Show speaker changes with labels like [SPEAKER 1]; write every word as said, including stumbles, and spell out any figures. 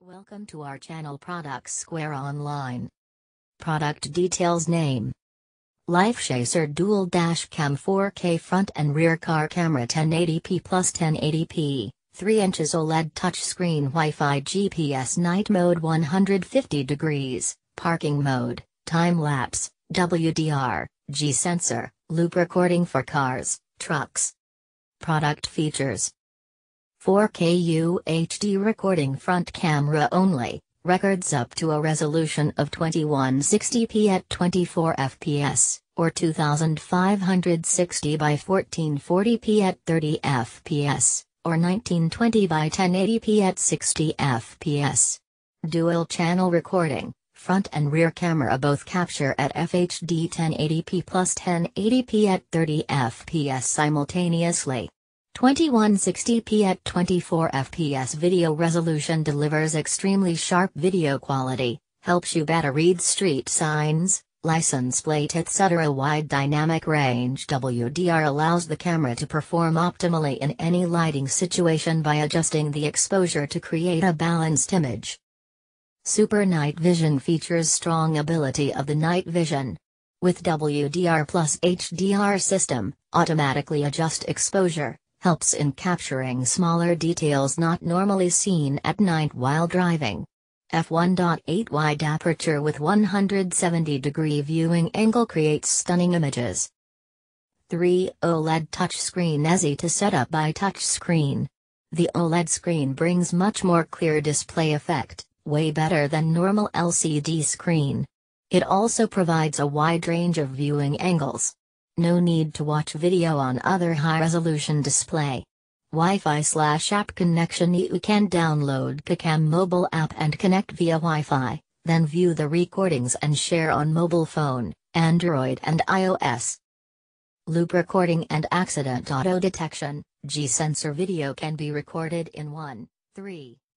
[SPEAKER 1] Welcome to our channel Products Square Online. Product details: name. LifeChaser Dual Dash Cam four K front and rear car camera ten eighty p plus ten eighty p, three inches OLED touchscreen Wi-Fi G P S night mode one hundred fifty degrees, parking mode, time-lapse, W D R, G-sensor, loop recording for cars, trucks. Product features: four K U H D recording front camera only, records up to a resolution of twenty-one sixty p at twenty-four F P S, or two thousand five hundred sixty by fourteen forty p at thirty F P S, or nineteen twenty by ten eighty p at sixty F P S. Dual channel recording, front and rear camera both capture at F H D ten eighty p plus ten eighty p at thirty F P S simultaneously. twenty-one sixty p at twenty-four F P S video resolution delivers extremely sharp video quality, helps you better read street signs, license plate et cetera. Wide dynamic range W D R allows the camera to perform optimally in any lighting situation by adjusting the exposure to create a balanced image. Super Night Vision features strong ability of the night vision. With W D R plus H D R system, automatically adjust exposure, helps in capturing smaller details not normally seen at night while driving. f one point eight wide aperture with one hundred seventy degree viewing angle creates stunning images. three OLED touchscreen easy to set up by touchscreen. The OLED screen brings much more clear display effect, way better than normal L C D screen. It also provides a wide range of viewing angles. No need to watch video on other high-resolution display. Wi-Fi slash app connection: you can download Kacam mobile app and connect via Wi-Fi, then view the recordings and share on mobile phone, Android and iOS. Loop recording and accident auto detection: G-sensor video can be recorded in one, three.